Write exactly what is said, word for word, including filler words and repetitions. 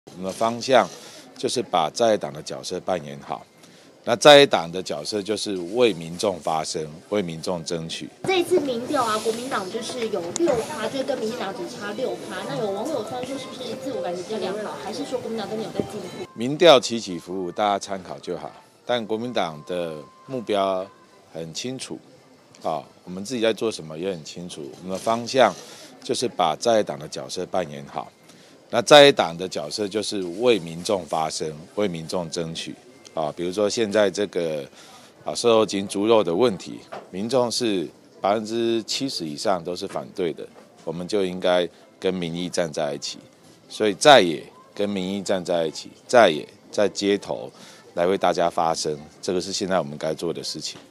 我们的方向就是把在野党的角色扮演好。那在野党的角色就是为民众发声，为民众争取。 这一次民调啊，国民党就是有六趴，就是跟民进党只差六趴。那有网友说，是不是自我感觉比较良好，还是说国民党真的有在进步？ 民调起起伏伏，大家参考就好。但国民党的目标很清楚，啊，我们自己在做什么也很清楚。我们的方向就是把在野党的角色扮演好。那在野党的角色就是为民众发声，为民众争取。啊，比如说现在这个啊瘦肉精猪肉的问题，民众是百分之七十以上都是反对的，我们就应该跟民意站在一起。所以在野跟民意站在一起，在野在街头来为大家发声，这个是现在我们该做的事情。